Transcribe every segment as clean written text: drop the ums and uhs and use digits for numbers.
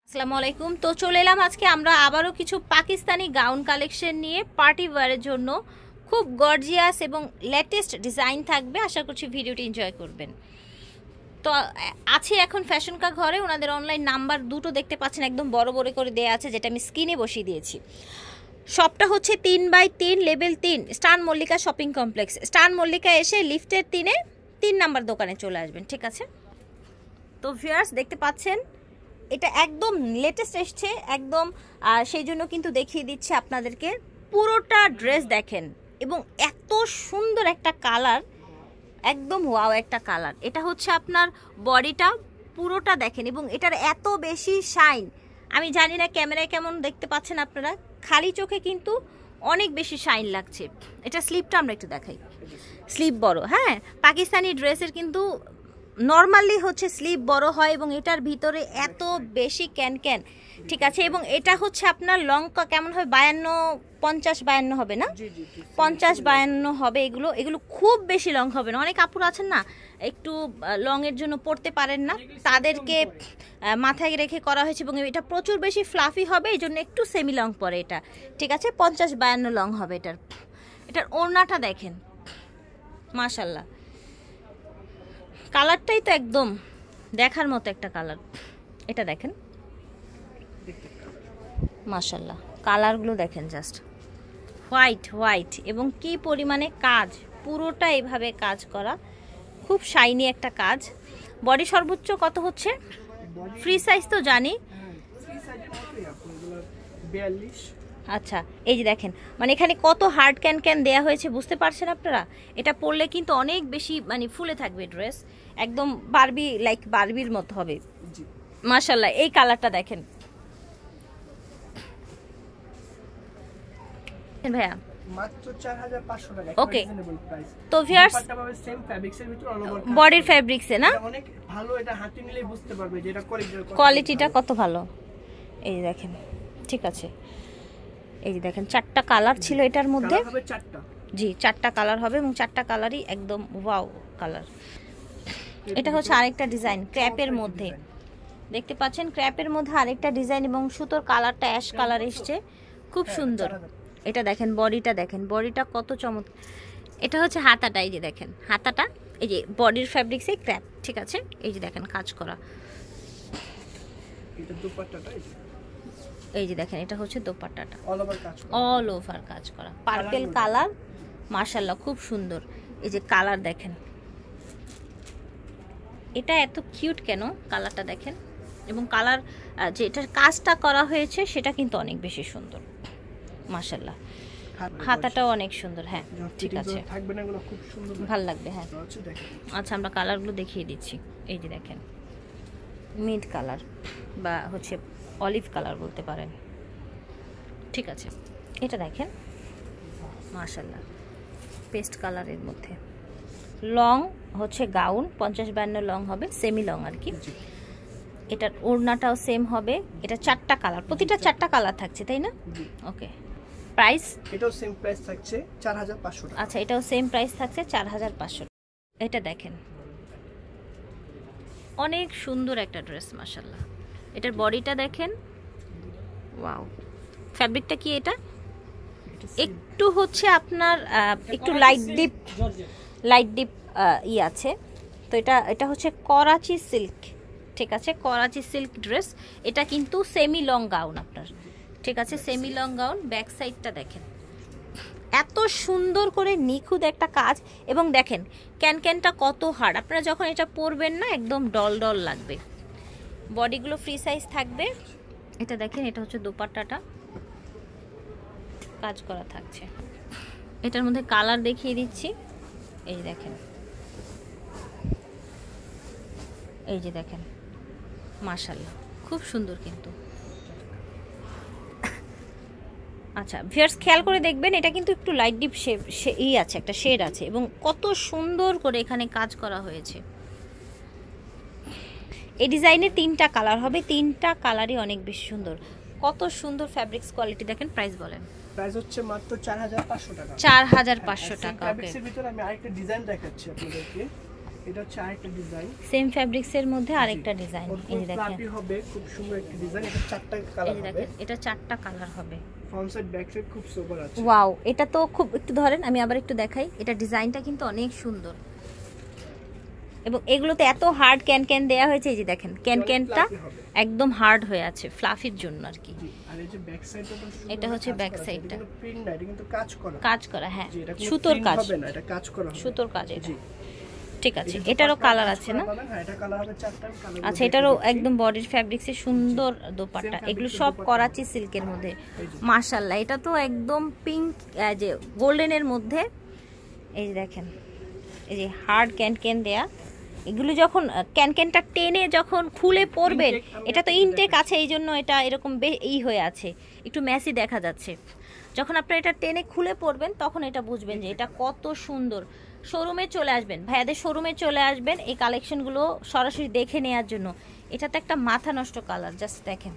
আসসালামু আলাইকুম। তো চলে এলাম আজকে আমরা আবারও কিছু পাকিস্তানি গাউন কালেকশন নিয়ে পার্টি ওয়্যারের জন্য। খুব গর্জিয়াস এবং লেটেস্ট ডিজাইন থাকবে, আশা করছি ভিডিওটি এনজয় করবেন। তো আছে এখন ফ্যাশন কা ঘরে, ওনাদের অনলাইন নাম্বার দুটো দেখতে পাচ্ছেন, একদম বড় বড় করে দেওয়া আছে, যেটা আমি স্ক্রিনে বসিয়ে দিয়েছি। শপটা হচ্ছে 3/3 লেভেল 3 স্টান মল্লিকা শপিং কমপ্লেক্স। স্টান মল্লিকা এসে লিফটের 3 নাম্বার দোকানে চলে আসবেন, ঠিক আছে? তো ভিউয়ার্স দেখতে পাচ্ছেন এটা একদম লেটেস্ট এসছে একদম, সেই জন্য কিন্তু দেখিয়ে দিচ্ছে আপনাদেরকে। পুরোটা ড্রেস দেখেন এবং এত সুন্দর একটা কালার, একদম ওয়াও একটা কালার। এটা হচ্ছে আপনার বডিটা, পুরোটা দেখেন এবং এটার এত বেশি শাইন। আমি জানি না ক্যামেরায় কেমন দেখতে পাচ্ছেন আপনারা, খালি চোখে কিন্তু অনেক বেশি শাইন লাগছে। এটা স্লিপটা আমরা একটু দেখাই, স্লিপ বড়। হ্যাঁ, পাকিস্তানি ড্রেসের কিন্তু নর্মালি হচ্ছে স্লিপ বড় হয় এবং এটার ভিতরে এত বেশি ক্যান, ঠিক আছে? এবং এটা হচ্ছে আপনার লং কেমন হবে, 50-52 হবে না? 50-52 হবে। এগুলো খুব বেশি লং হবে না। অনেক আপুর আছেন না একটু লং এর জন্য পড়তে পারেন না, তাদেরকে মাথায় রেখে করা হয়েছে এবং এটা প্রচুর বেশি ফ্লাফি হবে, এই জন্য একটু সেমি লং পরে এটা, ঠিক আছে? 50-52 লং হবে। এটার ওড়নাটা দেখেন, মাশাল্লাহ, কালারটাই তো একদম দেখার মতো একটা কালার। এটা দেখেন, মাশাল্লাহ, কালারগুলো দেখেন, জাস্ট হোয়াইট এবং কি পরিমাণে কাজ, পুরোটা এইভাবে কাজ করা, খুব শাইনি একটা কাজ। বডি সর্বোচ্চ কত হচ্ছে? ফ্রি সাইজ তো জানি। আচ্ছা, এই যে দেখেন, মানে এখানে কত হার্ড ক্যান দেয়া হয়েছে, বুঝতে পারছেন আপনারা? এটা পরলে কিন্তু অনেক বেশি মানে ফুলে থাকবে ড্রেস, একদম বারবির মতো হবে। মাশাআল্লাহ, এই কালারটা দেখেন ভাইয়া, মাত্র 4500 টাকা। ওকে, তো ভিউয়ার্স সেম ফেব্রিক্সের ভিতর অল ওভার বডির ফেব্রিক্সে না, অনেক ভালো। এটা হাতে নিলেই বুঝতে পারবে যে এটা কোয়ালিটিটা কত ভালো। এই যে দেখেন, ঠিক আছে? এই যে দেখেন, 4টা কালার ছিল এটার মধ্যে। জি, 4টা কালার হবে এবং 4টা কালারই একদম ওয়াও কালার। এটা হচ্ছে আরেকটা ডিজাইন ক্র্যাপের মধ্যে, দেখতে পাচ্ছেন ক্র্যাপের মধ্যে আরেকটা ডিজাইন এবং সুতোর কালারটা অ্যাশ কালার এসছে, খুব সুন্দর। এটা দেখেন, বডিটা দেখেন, বডিটা কত চমৎকার। এটা হচ্ছে হাতাটা, এই যে দেখেন হাতাটা, এই যে বডির ফ্যাব্রিক্সে ক্র্যাপ, ঠিক আছে? এই যে দেখেন কাজ করা, এটা দোপাট্টাটা, এই যে দেখেন, এটা হচ্ছে দোপাট্টাটা অল ওভার কাজ করা, পার্পল কালার, মাশাআল্লাহ, খুব সুন্দর। এই যে কালার দেখেন, এটা এত কিউট কেন, কালারটা দেখেন। এবং কালার যে এটার কাজটা করা হয়েছে সেটা কিন্তু অনেক বেশি সুন্দর, মাশাআল্লাহ। হাতাটাও অনেক সুন্দর। হ্যাঁ, ঠিক আছে, ভালো লাগবে। হ্যাঁ, আচ্ছা, আমরা কালারগুলো দেখিয়ে দিচ্ছি। এই যে দেখেন, মিড কালার বা হচ্ছে অলিভ কালার বলতে পারেন, ঠিক আছে? এটা দেখেন, মাশাআল্লাহ, পেস্ট কালারের মধ্যে। লং হচ্ছে গাউন 50-52 লং হবে, সেমি লং আর কি। এটার ওড়নাটাও সেম হবে। এটা 4টা কালার, প্রতিটা 4টা কালার থাকছে, তাই না? ওকে, প্রাইস এটাও সেম প্রাইস থাকছে 4500 টাকা। আচ্ছা, এটাও সেম প্রাইস থাকছে 4500। এটা দেখেন, অনেক সুন্দর একটা ড্রেস, মাশাআল্লাহ। এটার বডিটা দেখেন, ওয়াও। ফ্যাব্রিকটা কি এটা? একটু হচ্ছে আপনার একটু লাইট ডিপ ই আছে। তো এটা হচ্ছে করাচি সিল্ক, ঠিক আছে? Karachi silk dress. এটা কিন্তু সেমি লং গাউন আপনার, ঠিক আছে? Semi long gown. ব্যাক সাইডটা দেখেন, এত সুন্দর করে নিখুঁত একটা কাজ এবং দেখেন ক্যানটা কত হার্ড। আপনারা যখন এটা পরবেন না, একদম ডল লাগবে। বডিগুলো ফ্রি সাইজ থাকবে। এটা দেখেন, এটা হচ্ছে দোপাট্টাটা, কাজ করা থাকছে। এটার মধ্যে কালার দেখিয়ে দিচ্ছি। এই দেখেন, এই যে দেখেন, মাশাআল্লাহ, খুব সুন্দর কিন্তু। আচ্ছা ভিউয়ার্স, খেয়াল করে দেখবেন, এটা কিন্তু একটু লাইট ডিপ ই আছে, একটা শেড আছে এবং কত সুন্দর করে এখানে কাজ করা হয়েছে। এই ডিজাইনে 3টা কালার হবে, 3টা কালারই অনেক বেশি সুন্দর। কত সুন্দর ফ্যাব্রিক্স কোয়ালিটি দেখেন। প্রাইস বলেন? প্রাইস হচ্ছে মাত্র 4500 টাকা। 4500 টাকা। ফ্যাব্রিক্সের ভিতরে আমি আরেকটা ডিজাইন দেখাচ্ছি আপনাদেরকে। এটা হচ্ছে আরেকটা ডিজাইন, সেম ফ্যাব্রিক্স এর মধ্যে আরেকটা ডিজাইন। এই দেখেন ফ্লাফি হবে, খুব সুন্দর একটা ডিজাইন। এটা চারটা কালার হবে। দেখেন এটা চারটা কালার হবে। ফ্রন্ট সাইড ব্যাক সাইড খুব সোবার আছে। ওয়াও, এটা তো খুব, একটু ধরেন আমি আবার একটু দেখাই। এটা ডিজাইনটা কিন্তু অনেক সুন্দর এবং এগুলোতে এত হার্ড ক্যান দেয়া হয়েছে। এই যে দেখেন ক্যানটা একদম হার্ড হয়ে আছে ফ্লাফির জন্য আর কি। আর এই যে ব্যাক সাইডটা, এটা হচ্ছে ব্যাক সাইডটা, কিন্তু প্রিন্ট না, এটা কিন্তু কাজ করা। হ্যাঁ, সুতোর কাজ হবে না, এটা কাজ করা হবে, সুতোর কাজ। এটা ঠিক আছে। এটারও কালার আছে না? হ্যাঁ, এটা কালার হবে চারটা কালার। আচ্ছা, এটারও একদম বডির ফ্যাব্রিক্সে সুন্দর দোপাট্টা। এগুলো সব করাচি সিল্কের মধ্যে। মাশাআল্লাহ, এটা তো একদম পিঙ্ক, যে গোল্ডেনের মধ্যে। এই যে দেখেন, এই যে হার্ড ক্যান দেয়া। এগুলো যখন ক্যানটা টেনে যখন খুলে পরবেন, এটা তো ইনটেক আছে, এই জন্য এটা এরকম হয়ে আছে, একটু মেসি দেখা যাচ্ছে। যখন আপনারা এটা টেনে খুলে পরবেন তখন এটা বুঝবেন যে এটা কত সুন্দর। শোরুমে চলে আসবেন, ভাইয়াদের শোরুমে চলে আসবেন এই কালেকশনগুলো সরাসরি দেখে নেওয়ার জন্য। এটা তো একটা মাথা নষ্ট কালার, জাস্ট দেখেন।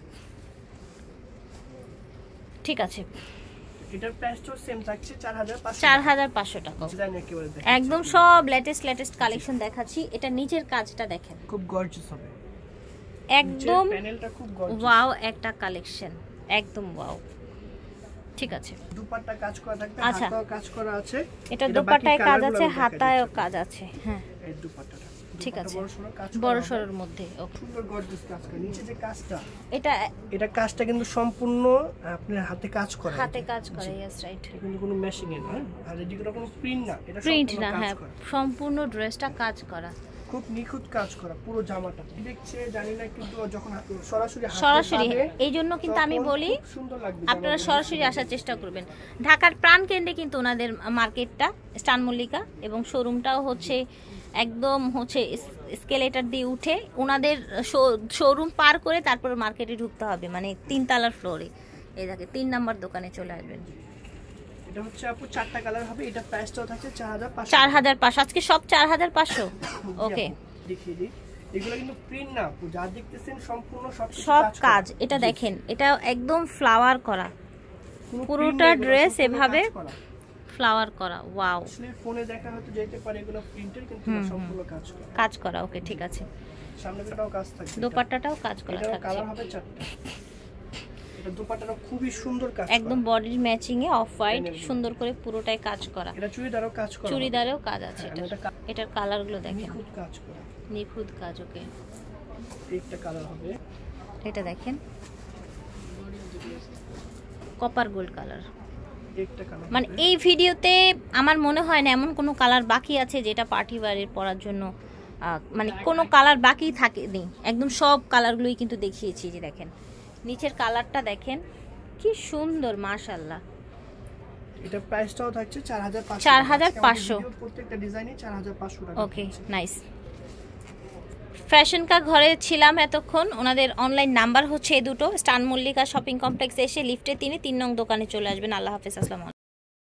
ঠিক আছে, এটার প্রাইসটাও সেম থাকছে 4500 টাকা। একদম সব লেটেস্ট কালেকশন দেখাচ্ছি। এটা নিচের কাজটা দেখেন, খুব গর্জিয়াস হবে, একদম প্যানেলটা খুব গর্জিয়াস। ওয়াও একটা কালেকশন, একদম ওয়াও। ঠিক আছে, দুপাট্টা কাজ করা থাকবে, হাতাও কাজ করা আছে। এটা দুপাট্টায় কাজ আছে, হাতায়ও কাজ আছে। হ্যাঁ, এই দুপাট্টাটা ঠিক আছে, বড় সরোর মধ্যে। সুন্দর গর্জিয়াস কাজ করা। নিচে যে কাজটা, এটা কাজটা কিন্তু সম্পূর্ণ আপনার হাতে কাজ করা, ইয়েস রাইট, কিন্তু কোনো মেশিং এ না। আর এদিকে কোনো প্রিন্ট না, এটা প্রিন্ট না। হ্যাঁ, সম্পূর্ণ ড্রেসটা কাজ করা, খুব নিখুঁত কাজ করা পুরো জামাটা। দেখছে জানি না, কিন্তু যখন সরাসরি এই জন্য কিন্তু আমি বলি আপনারা সরাসরি আসার চেষ্টা করবেন। ঢাকার প্রাণ কেন্দ্রে কিন্তু ওনাদের মার্কেটটা, স্টান মল্লিকা, এবং শোরুমটাও হচ্ছে একদম হচ্ছে স্কেলেটার দিয়ে উঠে ওনাদের শোরুম পার করে তারপর মার্কেটে ঢুকতে হবে, মানে 3 তলার ফ্লোরে। এই দেখে 3 নাম্বার দোকানে চলে আসবেন। এটা হচ্ছে আপু চারটা কালার হবে। এটা প্রাইসটাও থাকছে 4500। আজকে সব 4500। ওকে, দেখিয়ে দিই। এগুলো কিন্তু প্রিন্ট না আপু, যা দেখতেছেন সম্পূর্ণ সব কাজ। এটা দেখেন, এটা একদম ফ্লাওয়ার করা, পুরোটা ড্রেস এভাবে ফ্লাওয়ার করা। ওয়াও, আসলে ফোনে দেখা হয়তো যেতে পারে এগুলো প্রিন্টের, কিন্তু সম্পূর্ণ কাজ করা। ওকে, ঠিক আছে। সামনেটাও কাজ থাকবে, দোপাট্টাটাও কাজ করা থাকছে। এটা কালার হবে চারটা। এটা দোপাট্টাটা খুবই সুন্দর কাজ করা, একদম বডির ম্যাচিং এ অফ হোয়াইট সুন্দর করে পুরোটাই কাজ করা। এটা চুড়িদারও কাজ করা, চুড়িদারেও কাজ আছে। এটার কালারগুলো দেখেন, নিখুঁত কাজ করা, নিখুঁত কাজ। ওকে, একটা কালার হবে। এটা দেখেন, কপার গোল্ড কালার। মানে এই ভিডিওতে আমার মনে হয় না এমন কোনো কালার বাকি আছে যেটা পার্টি ওয়্যারের পরার জন্য, মানে কোনো কালার বাকি থাকেনি। একদম সব কালারগুলোই কিন্তু দেখিয়েছি। যে দেখেন নিচের কালারটা দেখেন কি সুন্দর, মাশাআল্লাহ। এটা প্রাইসটাও থাকছে 4500। প্রত্যেকটা ডিজাইনই 4500 টাকা। ওকে, নাইস। ফ্যাশন কা ঘরে ছিলাম এতক্ষণ। ওনাদের অনলাইন নাম্বার হচ্ছে এই দুটো। স্টান মল্লিকা শপিং কমপ্লেক্সে এসে লিফটে 3 নং দোকানে চলে আসবেন। আল্লাহ হাফেজ, আসসালামু আলাইকুম।